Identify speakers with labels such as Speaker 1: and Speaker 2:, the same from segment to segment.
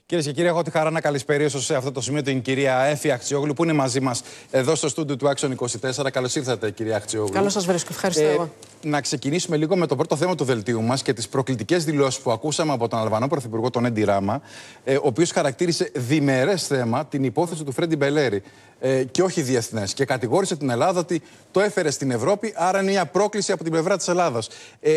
Speaker 1: Κυρίες και κύριοι, έχω τη χαρά να καλησπερίσω σε αυτό το σημείο την κυρία Έφη Αχτσιόγλου, που είναι μαζί μας εδώ στο στούντιο του Action 24. Καλώς ήρθατε, κυρία Αχτσιόγλου.
Speaker 2: Καλώς σας βρίσκω. Ευχαριστώ.
Speaker 1: Να ξεκινήσουμε λίγο με το πρώτο θέμα του δελτίου μας και τις προκλητικές δηλώσεις που ακούσαμε από τον Αλβανό Πρωθυπουργό, τον Έντι Ράμα, ο οποίος χαρακτήρισε διμερές θέμα την υπόθεση του Φρέντι Μπελέρη και όχι διεθνές. Και κατηγόρησε την Ελλάδα ότι το έφερε στην Ευρώπη, άρα είναι μια πρόκληση από την πλευρά της Ελλάδας.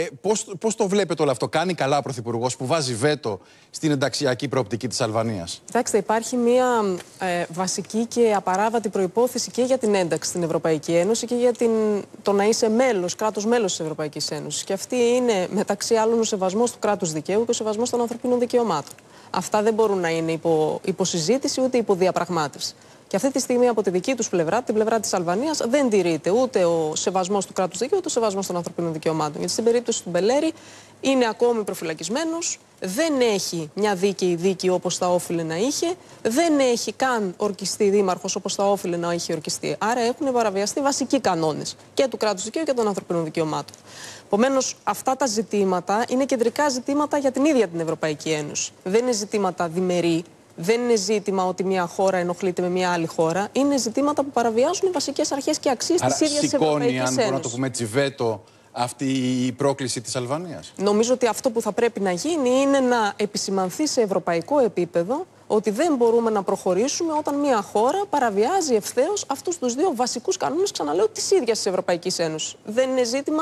Speaker 1: Πώς το βλέπετε όλο αυτό, κάνει καλά ο Πρωθυπουργός που βάζει βέτο στην ενταξιακή προοπτική της Αλβανίας?
Speaker 2: Κοιτάξτε, υπάρχει μια βασική και απαράβατη προϋπόθεση και για την ένταξη στην Ευρωπαϊκή Ένωση και για το να είσαι μέλος, κράτος μέλος της Ευρωπαϊκής Ένωσης. Και αυτή είναι, μεταξύ άλλων, ο σεβασμός του κράτους δικαίου και ο σεβασμός των ανθρωπίνων δικαιωμάτων. Αυτά δεν μπορούν να είναι υποσυζήτηση ούτε υποδιαπραγμάτευση. Και αυτή τη στιγμή από τη δική τους πλευρά, από την πλευρά της Αλβανίας, δεν τηρείται ούτε ο σεβασμός του κράτους δικαίου, ούτε ο σεβασμός των ανθρωπίνων δικαιωμάτων. Γιατί στην περίπτωση του Μπελέρη είναι ακόμη προφυλακισμένος, δεν έχει μια δίκαιη δίκη όπως θα όφιλε να είχε, δεν έχει καν ορκιστεί δήμαρχος όπως θα όφιλε να είχε ορκιστεί. Άρα έχουν παραβιαστεί βασικοί κανόνες και του κράτους δικαίου και των ανθρωπίνων δικαιωμάτων. Επομένως, αυτά τα ζητήματα είναι κεντρικά ζητήματα για την ίδια την Ευρωπαϊκή Ένωση. Δεν είναι ζητήματα διμερεί. Δεν είναι ζήτημα ότι μια χώρα ενοχλείται με μια άλλη χώρα. Είναι ζητήματα που παραβιάζουν οι βασικές αρχές και αξίες της ίδιας της Ευρωπαϊκής Ένωσης.
Speaker 1: Αν μπορούμε να το πούμε έτσι, βέτο αυτή η πρόκληση της Αλβανίας?
Speaker 2: Νομίζω ότι αυτό που θα πρέπει να γίνει είναι να επισημανθεί σε ευρωπαϊκό επίπεδο ότι δεν μπορούμε να προχωρήσουμε όταν μια χώρα παραβιάζει ευθέως αυτούς τους δύο βασικούς κανόνες, ξαναλέω, της ίδιας της Ευρωπαϊκής Ένωσης. Δεν είναι ζήτημα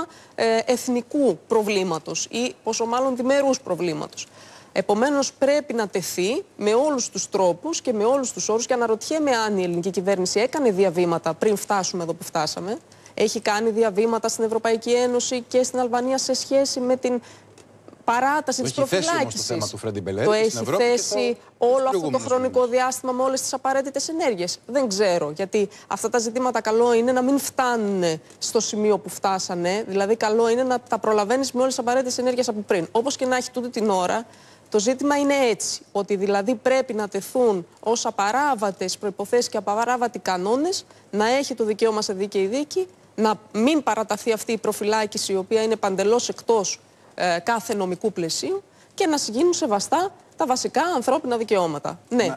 Speaker 2: εθνικού προβλήματος ή πόσο μάλλον διμερούς προβλήματος. Επομένως, πρέπει να τεθεί με όλους τους τρόπους και με όλους τους όρους. Και αναρωτιέμαι αν η ελληνική κυβέρνηση έκανε διαβήματα πριν φτάσουμε εδώ που φτάσαμε. Έχει κάνει διαβήματα στην Ευρωπαϊκή Ένωση και στην Αλβανία σε σχέση με την παράταση της προφυλάκησης.
Speaker 1: Το θέμα του Φρέντι Μπελέρη,
Speaker 2: το έχει θέσει όλο αυτό το χρονικό διάστημα με όλες τις απαραίτητες ενέργειες? Δεν ξέρω. Γιατί αυτά τα ζητήματα καλό είναι να μην φτάνουν στο σημείο που φτάσανε. Δηλαδή, καλό είναι να τα προλαβαίνεις με όλες τις απαραίτητες ενέργειες από πριν. Όπως και να έχει τούτη την ώρα. Το ζήτημα είναι έτσι, ότι δηλαδή πρέπει να τεθούν ως απαράβατες προϋποθέσεις και απαράβατοι κανόνες, να έχει το δικαίωμα σε δίκαιη δίκη, να μην παραταθεί αυτή η προφυλάκηση, η οποία είναι παντελώς εκτός κάθε νομικού πλαισίου, και να γίνουν σεβαστά τα βασικά ανθρώπινα δικαιώματα. Ναι,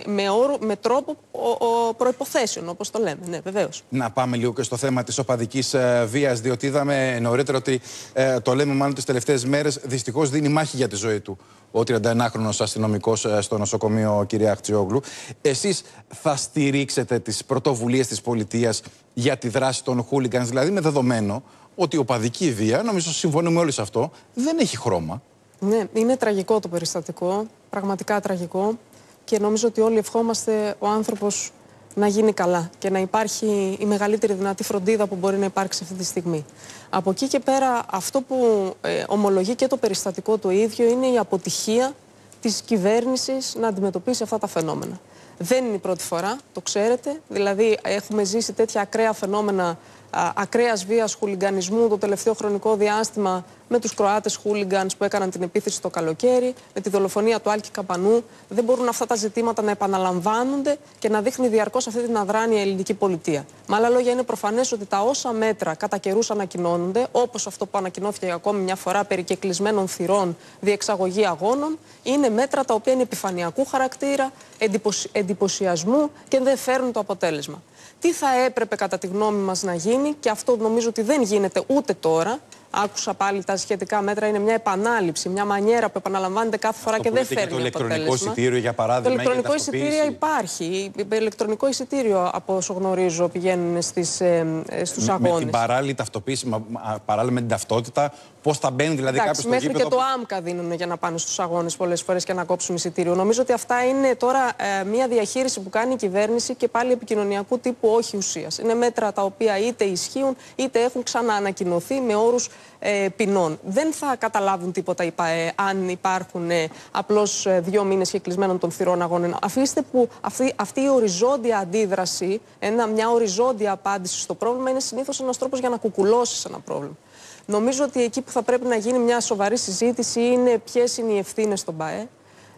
Speaker 2: με τρόπο προϋποθέσεων, όπως το λέμε. Ναι, βεβαίως. Να
Speaker 1: πάμε λίγο και στο θέμα της οπαδικής βίας, διότι είδαμε νωρίτερα ότι το λέμε μάλλον τις τελευταίες μέρες, δυστυχώς δίνει μάχη για τη ζωή του ο 31χρονος αστυνομικός στο νοσοκομείο, κυρία Αχτσιόγλου. Εσείς θα στηρίξετε τις πρωτοβουλίες της πολιτείας για τη δράση των χούλιγκανς, δηλαδή με δεδομένο ότι η οπαδική βία, νομίζω συμφωνούμε όλοι σε αυτό, δεν έχει χρώμα?
Speaker 2: Ναι, είναι τραγικό το περιστατικό, πραγματικά τραγικό, και νομίζω ότι όλοι ευχόμαστε ο άνθρωπος να γίνει καλά και να υπάρχει η μεγαλύτερη δυνατή φροντίδα που μπορεί να υπάρξει αυτή τη στιγμή. Από εκεί και πέρα, αυτό που ομολογεί και το περιστατικό το ίδιο είναι η αποτυχία της κυβέρνησης να αντιμετωπίσει αυτά τα φαινόμενα. Δεν είναι η πρώτη φορά, το ξέρετε, δηλαδή έχουμε ζήσει τέτοια ακραία φαινόμενα ακραίας βίας, χουλιγκανισμού το τελευταίο χρονικό διάστημα, με τους Κροάτες χούλιγκανς που έκαναν την επίθεση το καλοκαίρι, με τη δολοφονία του Άλκη Καπανού. Δεν μπορούν αυτά τα ζητήματα να επαναλαμβάνονται και να δείχνει διαρκώς αυτή την αδράνεια η ελληνική πολιτεία. Με άλλα λόγια, είναι προφανές ότι τα όσα μέτρα κατά καιρούς ανακοινώνονται, όπως αυτό που ανακοινώθηκε ακόμη μια φορά περί κεκλεισμένων θυρών, διεξαγωγή αγώνων, είναι μέτρα τα οποία είναι επιφανειακού χαρακτήρα, εντυπωσιασμού και δεν φέρνουν το αποτέλεσμα. Τι θα έπρεπε κατά τη γνώμη μας να γίνει, και αυτό νομίζω ότι δεν γίνεται ούτε τώρα. Άκουσα πάλι τα σχετικά μέτρα, είναι μια επανάληψη, μια μανιέρα που επαναλαμβάνεται κάθε φορά και δεν φέρνει αποτέλεσμα.
Speaker 1: Το ηλεκτρονικό εισιτήριο, για παράδειγμα.
Speaker 2: Το ηλεκτρονικό εισιτήριο υπάρχει. Ηλεκτρονικό εισιτήριο, από όσο γνωρίζω, πηγαίνουν στους αγώνες.
Speaker 1: Με την παράλληλη ταυτοποίηση, παράλληλα με την ταυτότητα, πώς θα μπαίνει δηλαδή κάποιος στο
Speaker 2: μέχρι
Speaker 1: γήπεδο?
Speaker 2: Και το άμκα δίνουν για να πάνε στους αγώνες πολλές φορές και να κόψουν εισιτήριο. Νομίζω ότι αυτά είναι τώρα μια διαχείριση που κάνει η κυβέρνηση, και πάλι επικοινωνιακού τύπου, όχι ουσίας. Είναι μέτρα τα οποία είτε ισχύουν είτε έχουν ξαναανακοινωθεί με όρους ποινών. Δεν θα καταλάβουν τίποτα αν υπάρχουν απλώς 2 μήνες και κλεισμένων των θυρών αγώνων. Αφήστε που αυτή η οριζόντια αντίδραση, μια οριζόντια απάντηση στο πρόβλημα, είναι συνήθως ένας τρόπος για να κουκουλώσεις ένα πρόβλημα. Νομίζω ότι εκεί που θα πρέπει να γίνει μια σοβαρή συζήτηση είναι ποιες είναι οι ευθύνες των ΠΑΕ,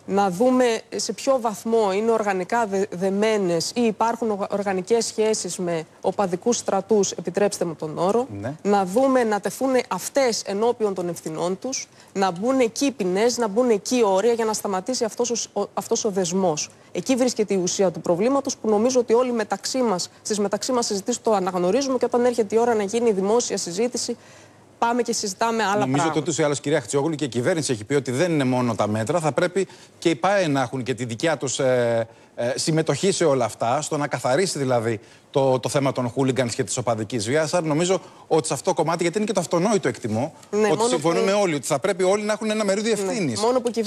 Speaker 2: να δούμε σε ποιο βαθμό είναι οργανικά δεμένες ή υπάρχουν οργανικές σχέσεις με οπαδικούς στρατούς, επιτρέψτε μου τον όρο, να δούμε να τεθούν αυτές ενώπιον των ευθυνών τους, να μπουν εκεί ποινές, να μπουν εκεί όρια για να σταματήσει αυτός ο δεσμός. Εκεί βρίσκεται η ουσία του προβλήματος που νομίζω ότι όλοι στις μεταξύ μας συζητήσεις το αναγνωρίζουμε και όταν έρχεται η ώρα να γίνει η δημόσια συζήτηση, πάμε και συζητάμε άλλα πράγματα.
Speaker 1: Νομίζω ότι ούτως ή άλλως, κυρία Χτζιόγλου, και η κυβέρνηση έχει πει ότι δεν είναι μόνο τα μέτρα. Θα πρέπει και οι ΠΑΕ να έχουν και τη δικιά τους συμμετοχή σε όλα αυτά, στο να καθαρίσει δηλαδή το θέμα των χούλιγκανς και της οπαδικής βίας. Άρα νομίζω ότι σε αυτό το κομμάτι, γιατί είναι και το αυτονόητο εκτιμώ, ότι συμφωνούμε όλοι ότι θα πρέπει όλοι να έχουν ένα μερίδιο ευθύνης.
Speaker 2: Μόνο που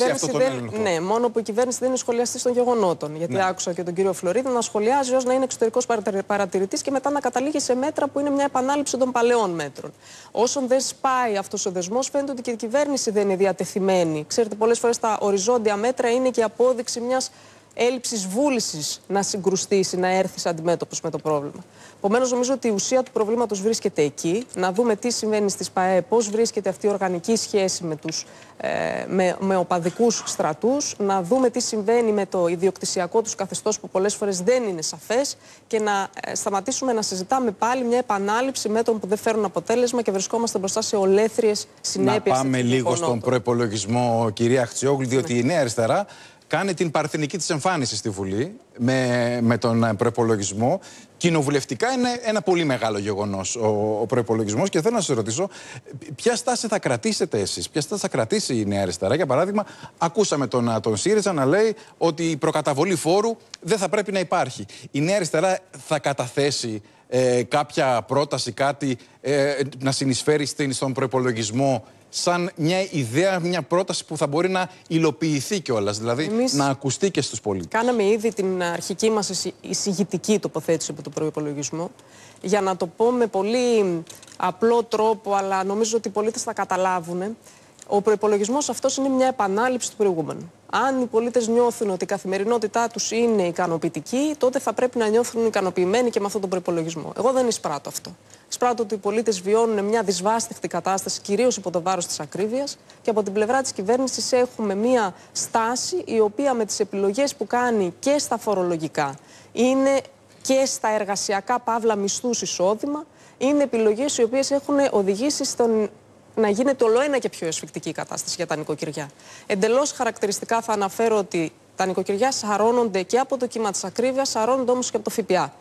Speaker 2: η κυβέρνηση δεν είναι σχολιαστής των γεγονότων. Γιατί άκουσα και τον κύριο Φλωρίδη να σχολιάζει ως να είναι εξωτερικός παρατηρητής και μετά να καταλήγει σε μέτρα που είναι μια επανάληψη των παλαιών μέτρων. Όσον δεν σπάει αυτός ο δεσμός, φαίνεται ότι και η κυβέρνηση δεν είναι διατεθειμένη. Ξέρετε, πολλές φορές τα οριζόντια μέτρα είναι και η απόδειξη μιας έλλειψης βούλησης να συγκρουστήσει, να έρθει αντιμέτωπος με το πρόβλημα. Επομένως, νομίζω ότι η ουσία του προβλήματος βρίσκεται εκεί. Να δούμε τι συμβαίνει στις ΠΑΕ, πώς βρίσκεται αυτή η οργανική σχέση με οπαδικούς στρατούς, να δούμε τι συμβαίνει με το ιδιοκτησιακό τους καθεστώς που πολλές φορές δεν είναι σαφές και να σταματήσουμε να συζητάμε πάλι μια επανάληψη μέτρων που δεν φέρουν αποτέλεσμα και βρισκόμαστε μπροστά σε ολέθριες συνέπειες.
Speaker 1: Να πάμε λίγο στον προϋπολογισμό, κυρία Χτζιόγλου, διότι η Νέα Αριστερά κάνει την παρθενική της εμφάνιση στη Βουλή με τον προϋπολογισμό. Κοινοβουλευτικά είναι ένα πολύ μεγάλο γεγονός ο προϋπολογισμός και θέλω να σας ρωτήσω ποια στάση θα κρατήσετε εσείς, ποια στάση θα κρατήσει η Νέα Αριστερά. Για παράδειγμα, ακούσαμε τον ΣΥΡΙΖΑ να λέει ότι η προκαταβολή φόρου δεν θα πρέπει να υπάρχει. Η Νέα Αριστερά θα καταθέσει κάποια πρόταση, κάτι να συνεισφέρει στον προϋπολογισμό σαν μια ιδέα, μια πρόταση που θα μπορεί να υλοποιηθεί κιόλας, δηλαδή να ακουστεί και στους πολίτες.
Speaker 2: Κάναμε ήδη την αρχική μας εισηγητική τοποθέτηση από το προϋπολογισμό. Για να το πω με πολύ απλό τρόπο, αλλά νομίζω ότι οι πολίτες θα καταλάβουν, ο προϋπολογισμός αυτός είναι μια επανάληψη του προηγούμενου. Αν οι πολίτες νιώθουν ότι η καθημερινότητά τους είναι ικανοποιητική, τότε θα πρέπει να νιώθουν ικανοποιημένοι και με αυτόν τον προϋπολογισμό. Εγώ δεν εισπράττω αυτό. Εισπράττω ότι οι πολίτες βιώνουν μια δυσβάστιχτη κατάσταση, κυρίως υπό το βάρος της ακρίβειας, και από την πλευρά της κυβέρνησης έχουμε μια στάση η οποία με τις επιλογές που κάνει και στα φορολογικά, είναι και στα εργασιακά παύλα μισθούς εισόδημα, είναι επιλογές οι οποίες έχουν οδηγήσει στον να γίνεται ολοένα και πιο εσφικτική η κατάσταση για τα νοικοκυριά. Εντελώς χαρακτηριστικά θα αναφέρω ότι τα νοικοκυριά σαρώνονται και από το κύμα της ακρίβειας, σαρώνονται όμως και από το ΦΠΑ.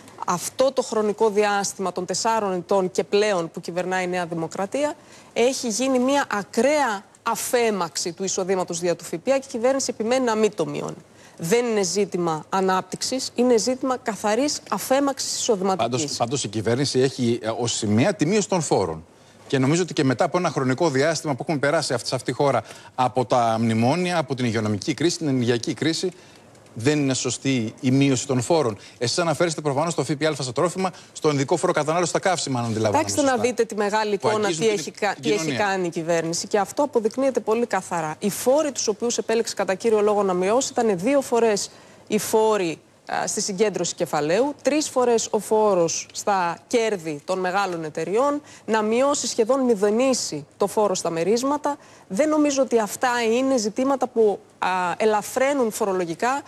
Speaker 2: Αυτό το χρονικό διάστημα των 4 ετών και πλέον που κυβερνάει η Νέα Δημοκρατία έχει γίνει μια ακραία αφέμαξη του εισοδήματος δια του ΦΠΑ και η κυβέρνηση επιμένει να μην το μειώνει. Δεν είναι ζήτημα ανάπτυξης, είναι ζήτημα καθαρής αφέμαξης εισοδηματικής.
Speaker 1: Πάντως η κυβέρνηση έχει ως σημαία τη μείωση των φόρων. Και νομίζω ότι και μετά από ένα χρονικό διάστημα που έχουμε περάσει σε αυτή τη χώρα από τα μνημόνια, από την υγειονομική κρίση, την ενεργειακή κρίση, δεν είναι σωστή η μείωση των φόρων. Εσείς αναφέρεστε προφανώς το ΦΠΑ στα τρόφιμα, στον ειδικό φόρο κατανάλωση στα καύσιμα, αν αντιλαμβάνομαι.
Speaker 2: Κοιτάξτε να δείτε τη μεγάλη εικόνα, τι έχει κάνει η κυβέρνηση. Και αυτό αποδεικνύεται πολύ καθαρά. Οι φόροι τους οποίους επέλεξε κατά κύριο λόγο να μειώσει ήταν 2 φορές οι φόροι στη συγκέντρωση κεφαλαίου, 3 φορές ο φόρος στα κέρδη των μεγάλων εταιριών, να μειώσει σχεδόν μηδενίσει το φόρο στα μερίσματα. Δεν νομίζω ότι αυτά είναι ζητήματα που ελαφραίνουν φορολογικά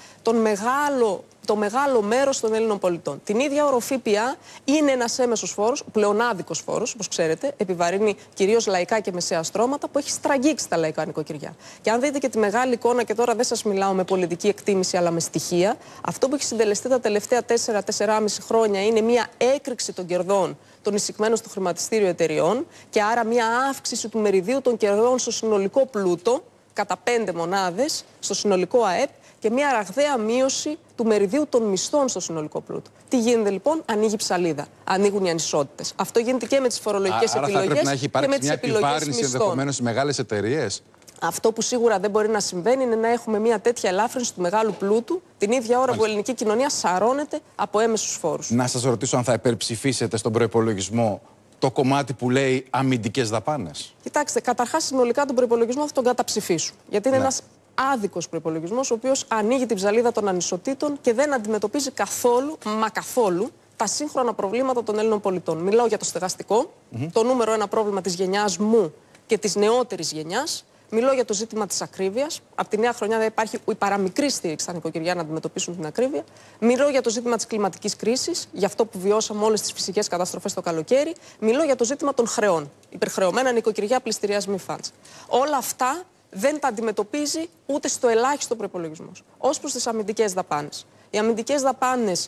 Speaker 2: το μεγάλο μέρος των Έλληνων πολιτών. Την ίδια ώρα ο ΦΠΑ είναι ένας έμεσος φόρος, πλεονάδικος φόρος, όπως ξέρετε, επιβαρύνει κυρίως λαϊκά και μεσαία στρώματα που έχει στραγγίξει τα λαϊκά νοικοκυριά. Και αν δείτε και τη μεγάλη εικόνα, και τώρα δεν σας μιλάω με πολιτική εκτίμηση αλλά με στοιχεία, αυτό που έχει συντελεστεί τα τελευταία 4-4,5 χρόνια είναι μια έκρηξη των κερδών των εισηγμένων στο χρηματιστήριο εταιριών και άρα μια αύξηση του μεριδίου των κερδών στο συνολικό πλούτο κατά 5 μονάδες στο συνολικό ΑΕΠ και μια ραγδαία μείωση του μεριδίου των μισθών στο συνολικό πλούτο. Τι γίνεται λοιπόν? Ανοίγει ψαλίδα. Ανοίγουν οι ανισότητες. Αυτό γίνεται και με τις φορολογικές επιλογές
Speaker 1: θα πρέπει να έχει
Speaker 2: και με τις
Speaker 1: μια
Speaker 2: επιλογές
Speaker 1: επιβάρυνση ενδεχομένως στις μεγάλες εταιρείες.
Speaker 2: Αυτό που σίγουρα δεν μπορεί να συμβαίνει είναι να έχουμε μια τέτοια ελάφρυνση του μεγάλου πλούτου την ίδια ώρα που η ελληνική κοινωνία σαρώνεται από έμεσους φόρους.
Speaker 1: Να σας ρωτήσω αν θα υπερψηφίσετε στον προϋπολογισμό το κομμάτι που λέει αμυντικές δαπάνες.
Speaker 2: Κοιτάξτε, καταρχάς συνολικά τον προϋπολογισμό θα τον καταψηφίσουν. Γιατί είναι ένας άδικος προϋπολογισμός, ο οποίος ανοίγει την ψαλίδα των ανισοτήτων και δεν αντιμετωπίζει καθόλου, μα καθόλου, τα σύγχρονα προβλήματα των Έλληνων πολιτών. Μιλάω για το στεγαστικό, το νούμερο 1 πρόβλημα της γενιάς μου και της νεότερης γενιάς. Μιλώ για το ζήτημα της ακρίβειας. Από τη νέα χρονιά δεν υπάρχει η παραμικρή στήριξη στα νοικοκυριά να αντιμετωπίσουν την ακρίβεια. Μιλώ για το ζήτημα της κλιματικής κρίσης, για αυτό που βιώσαμε όλες τις φυσικές καταστροφές το καλοκαίρι. Μιλώ για το ζήτημα των χρεών. Υπερχρεωμένα νοικοκυριά, πληστηριασμοί φαντς. Όλα αυτά δεν τα αντιμετωπίζει ούτε στο ελάχιστο προϋπολογισμός. Ως προς τις αμυντικές δαπάνες. Οι αμυντικές δαπάνες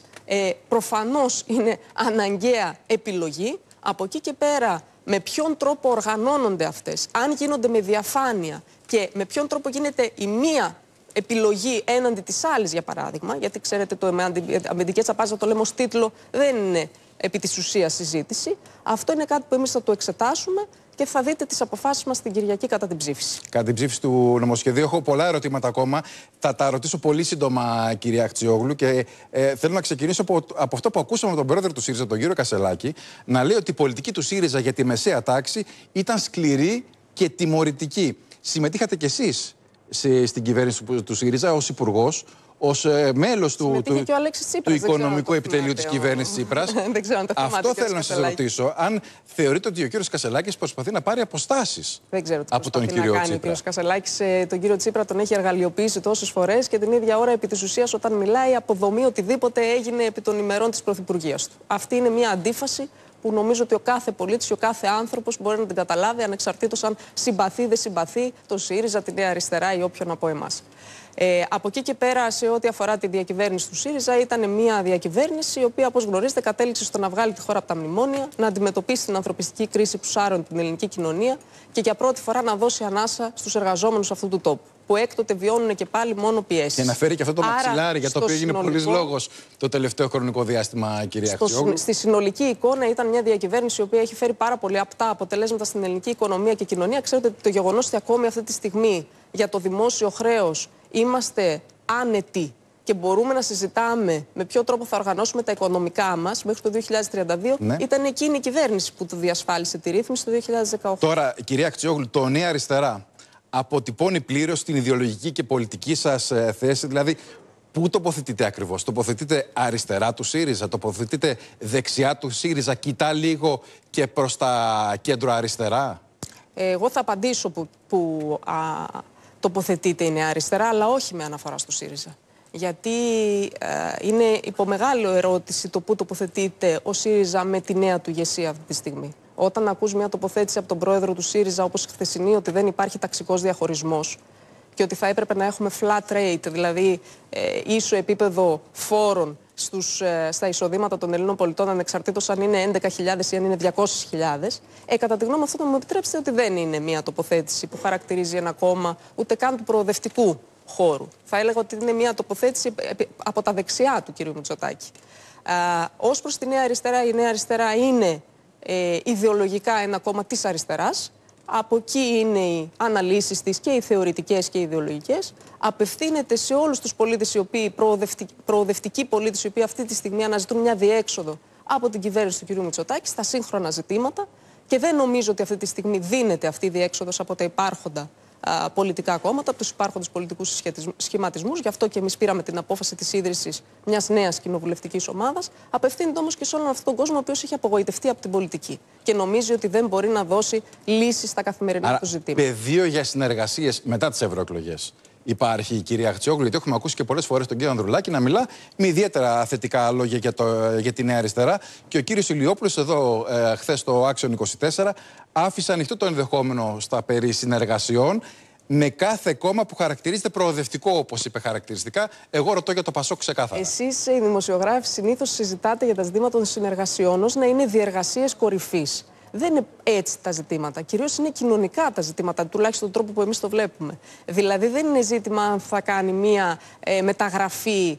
Speaker 2: προφανώς είναι αναγκαία επιλογή. Από εκεί και πέρα, με ποιον τρόπο οργανώνονται αυτές, αν γίνονται με διαφάνεια και με ποιον τρόπο γίνεται η μία επιλογή έναντι της άλλης, για παράδειγμα, γιατί ξέρετε το αμυντικές δαπάνες, το λέμε ως τίτλο, δεν είναι επί της ουσίας συζήτηση. Αυτό είναι κάτι που εμείς θα το εξετάσουμε και θα δείτε τις αποφάσεις μας την Κυριακή κατά την ψήφιση.
Speaker 1: Κατά την ψήφιση του νομοσχεδίου έχω πολλά ερωτήματα ακόμα. Θα τα ρωτήσω πολύ σύντομα, κυρία Αχτσιόγλου, και θέλω να ξεκινήσω από αυτό που ακούσαμε από τον πρόεδρο του ΣΥΡΙΖΑ, τον κύριο Κασσελάκη, να λέει ότι η πολιτική του ΣΥΡΙΖΑ για τη μεσαία τάξη ήταν σκληρή και τιμωρητική. Συμμετείχατε κι εσείς στην κυβέρνηση του ΣΥΡΙΖΑ ως υπουργός, ως μέλος του οικονομικού επιτελείου της κυβέρνησης Τσίπρας. Αυτό θέλω να σας ρωτήσω. Αν θεωρείτε ότι ο κύριος Κασσελάκης προσπαθεί να πάρει αποστάσεις από τον κύριο Τσίπρα.
Speaker 2: Ο κύριος Κασσελάκης τον κύριο Τσίπρα τον έχει εργαλειοποιήσει τόσες φορές και την ίδια ώρα επί της ουσίας όταν μιλάει αποδομεί οτιδήποτε έγινε επί των ημερών της πρωθυπουργίας του. Αυτή είναι μια αντίφαση που νομίζω ότι ο κάθε πολίτης και ο κάθε άνθρωπος μπορεί να την καταλάβει ανεξαρτήτως αν συμπαθεί ή δεν συμπαθεί τον ΣΥΡΙΖΑ, τη Νέα Αριστερά ή όποιον από εμάς. Από εκεί και πέρα, σε ό,τι αφορά τη διακυβέρνηση του ΣΥΡΙΖΑ, ήταν μια διακυβέρνηση η οποία, όπως γνωρίζετε, κατέληξε στο να βγάλει τη χώρα από τα μνημόνια, να αντιμετωπίσει την ανθρωπιστική κρίση που σάρωνε την ελληνική κοινωνία και για πρώτη φορά να δώσει ανάσα στους εργαζόμενους αυτού του τόπου, που έκτοτε βιώνουν και πάλι μόνο πιέσεις.
Speaker 1: Και να φέρει και αυτό το μαξιλάρι για το οποίο έγινε πολλής λόγος το τελευταίο χρονικό διάστημα, κυρία Αχτσιόγλου.
Speaker 2: Στη συνολική εικόνα ήταν μια διακυβέρνηση η οποία έχει φέρει πάρα πολύ απτά αποτελέσματα στην ελληνική οικονομία και κοινωνία. Ξέρετε ότι το γεγονός ότι ακόμη αυτή τη στιγμή για το δημόσιο χρέος είμαστε άνετοι και μπορούμε να συζητάμε με ποιο τρόπο θα οργανώσουμε τα οικονομικά μας μέχρι το 2032, ήταν εκείνη η κυβέρνηση που το διασφάλισε τη ρύθμιση το 2018.
Speaker 1: Τώρα, κυρία Αχτσιόγλου, το Νέα Αριστερά αποτυπώνει πλήρως την ιδεολογική και πολιτική σας θέση, δηλαδή πού τοποθετείτε ακριβώς? Τοποθετείτε αριστερά του ΣΥΡΙΖΑ, τοποθετείτε δεξιά του ΣΥΡΙΖΑ, κοιτά λίγο και προς τα κέντρο αριστερά?
Speaker 2: Εγώ θα απαντήσω που τοποθετείται η Νέα Αριστερά, αλλά όχι με αναφορά στο ΣΥΡΙΖΑ. Γιατί είναι υπό μεγάλο ερώτηση το πού τοποθετείται ο ΣΥΡΙΖΑ με τη νέα του ηγεσία αυτή τη στιγμή. Όταν ακούς μια τοποθέτηση από τον πρόεδρο του ΣΥΡΙΖΑ, όπως η χθεσινή, ότι δεν υπάρχει ταξικός διαχωρισμός και ότι θα έπρεπε να έχουμε flat rate, δηλαδή ίσο επίπεδο φόρων στα εισοδήματα των Ελλήνων πολιτών, ανεξαρτήτως αν είναι 11.000 ή αν είναι 200.000, κατά τη γνώμη αυτό θα μου επιτρέψετε ότι δεν είναι μια τοποθέτηση που χαρακτηρίζει ένα κόμμα ούτε καν του προοδευτικού χώρου. Θα έλεγα ότι είναι μια τοποθέτηση από τα δεξιά του κ. Μητσοτάκη. Ως προς τη Νέα Αριστερά, η Νέα Αριστερά είναι ιδεολογικά ένα κόμμα της αριστεράς. Από εκεί είναι οι αναλύσεις της και οι θεωρητικές και οι ιδεολογικές. Απευθύνεται σε όλους τους πολίτες, οι οποίοι προοδευτικοί πολίτες, οι οποίοι αυτή τη στιγμή αναζητούν μια διέξοδο από την κυβέρνηση του κ. Μητσοτάκη στα σύγχρονα ζητήματα. Και δεν νομίζω ότι αυτή τη στιγμή δίνεται αυτή η διέξοδος από τα υπάρχοντα πολιτικά κόμματα, από τους υπάρχοντες πολιτικούς σχηματισμούς. Γι' αυτό και εμείς πήραμε την απόφαση της ίδρυσης μιας νέας κοινοβουλευτικής ομάδας. Απευθύνεται όμως και σε όλον αυτόν τον κόσμο, ο οποίος έχει απογοητευτεί από την πολιτική και νομίζει ότι δεν μπορεί να δώσει λύσεις στα καθημερινά του ζητήματα.
Speaker 1: Πεδίο για συνεργασίες μετά τις ευρωεκλογές υπάρχει, η κυρία Αχτσιόγλου? Γιατί έχουμε ακούσει και πολλές φορές τον κύριο Ανδρουλάκη να μιλά με ιδιαίτερα θετικά λόγια για τη Νέα Αριστερά. Και ο κύριος Ηλιόπουλος εδώ χθες στο Action 24 άφησε ανοιχτό το ενδεχόμενο στα περί συνεργασιών με κάθε κόμμα που χαρακτηρίζεται προοδευτικό, όπως είπε χαρακτηριστικά. Εγώ ρωτώ για το ΠΑΣΟΚ ξεκάθαρα.
Speaker 2: Εσείς, οι δημοσιογράφοι, συνήθως συζητάτε για τα ζητήματα των συνεργασιών ως να είναι διεργασίες κορυφής. Δεν είναι έτσι τα ζητήματα. Κυρίως είναι κοινωνικά τα ζητήματα, τουλάχιστον τον τρόπο που εμείς το βλέπουμε. Δηλαδή δεν είναι ζήτημα αν θα κάνει μία μεταγραφή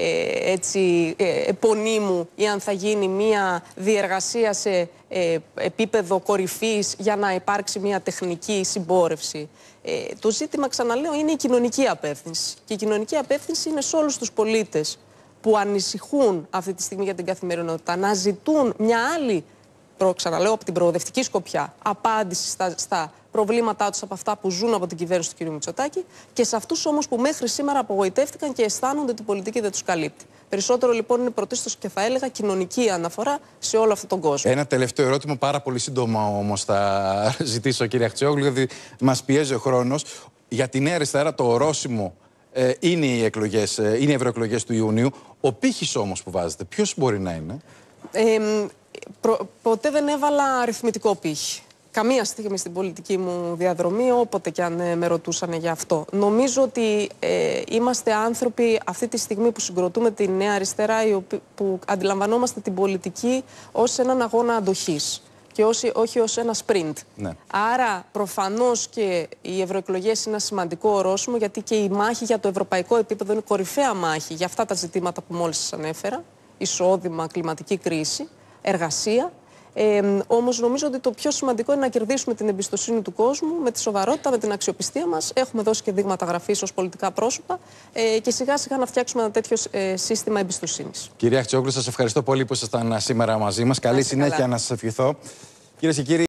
Speaker 2: επωνύμου ή αν θα γίνει μία διεργασία σε επίπεδο κορυφής για να υπάρξει μία τεχνική συμπόρευση. Το ζήτημα, ξαναλέω, είναι η κοινωνική απεύθυνση. Και η κοινωνική απεύθυνση είναι σε όλους τους πολίτες που ανησυχούν αυτή τη στιγμή για την καθημερινότητα, να ζητούν μια άλλη, ξαναλέω, από την προοδευτική σκοπιά, απάντηση στα προβλήματά τους από αυτά που ζουν από την κυβέρνηση του κ. Μητσοτάκη και σε αυτούς όμως που μέχρι σήμερα απογοητεύτηκαν και αισθάνονται ότι η πολιτική δεν τους καλύπτει. Περισσότερο λοιπόν είναι πρωτίστως και θα έλεγα κοινωνική αναφορά σε όλο αυτόν τον κόσμο.
Speaker 1: Ένα τελευταίο ερώτημα, πάρα πολύ σύντομα όμως θα ζητήσω, κύριε Αχτσιόγλου, γιατί μας πιέζει ο χρόνος. Για τη Νέα Αριστερά το ορόσημο είναι οι εκλογές, είναι οι ευρωεκλογές του Ιουνίου. Ο πύχης όμως που βάζετε, ποιος μπορεί να είναι?
Speaker 2: Ποτέ δεν έβαλα αριθμητικό πύχη. Καμία στιγμή στην πολιτική μου διαδρομή, όποτε και αν με ρωτούσαν για αυτό. Νομίζω ότι είμαστε άνθρωποι αυτή τη στιγμή που συγκροτούμε τη Νέα Αριστερά, που αντιλαμβανόμαστε την πολιτική ως έναν αγώνα αντοχής και όχι ως ένα sprint.
Speaker 1: Ναι.
Speaker 2: Άρα προφανώς και οι ευρωεκλογές είναι ένα σημαντικό ορόσημο, γιατί και η μάχη για το ευρωπαϊκό επίπεδο είναι κορυφαία μάχη για αυτά τα ζητήματα που μόλις σας ανέφερα. Εισόδημα, κλιματική κρίση, εργασία. Όμως νομίζω ότι το πιο σημαντικό είναι να κερδίσουμε την εμπιστοσύνη του κόσμου με τη σοβαρότητα, με την αξιοπιστία μας. Έχουμε δώσει και δείγματα γραφής ως πολιτικά πρόσωπα και σιγά σιγά να φτιάξουμε ένα τέτοιο σύστημα εμπιστοσύνης.
Speaker 1: Κυρία Αχτσιόγλου, σας ευχαριστώ πολύ που ήσασταν σήμερα μαζί μας. Καλή συνέχεια να σας ευχηθώ. Κυρίες και κύριοι.